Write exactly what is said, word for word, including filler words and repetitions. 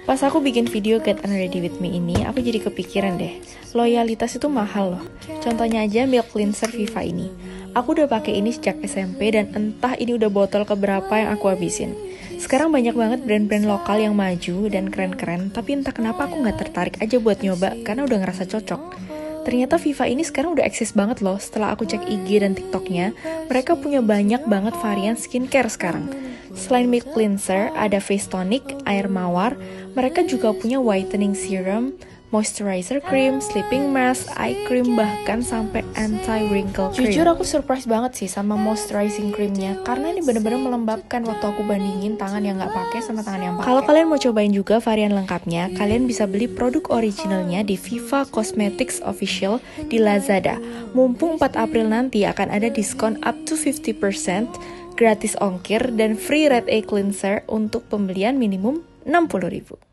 Pas aku bikin video Get Unready With Me ini, aku jadi kepikiran deh, loyalitas itu mahal loh. Contohnya aja milk cleanser Viva ini. Aku udah pakai ini sejak S M P dan entah ini udah botol keberapa yang aku habisin. Sekarang banyak banget brand-brand lokal yang maju dan keren-keren, tapi entah kenapa aku nggak tertarik aja buat nyoba karena udah ngerasa cocok. Ternyata Viva ini sekarang udah eksis banget loh. Setelah aku cek I G dan TikToknya, mereka punya banyak banget varian skincare sekarang. Selain milk cleanser, ada face tonic, air mawar. Mereka juga punya whitening serum, moisturizer cream, sleeping mask, eye cream, bahkan sampai anti-wrinkle cream. Jujur aku surprise banget sih sama moisturizing creamnya, karena ini bener-bener melembabkan waktu aku bandingin tangan yang nggak pakai sama tangan yang pakai. Kalau kalian mau cobain juga varian lengkapnya, kalian bisa beli produk originalnya di Viva Cosmetics Official di Lazada. Mumpung empat April nanti akan ada diskon up to fifty percent, gratis ongkir, dan free red eye cleanser untuk pembelian minimum enam puluh ribu.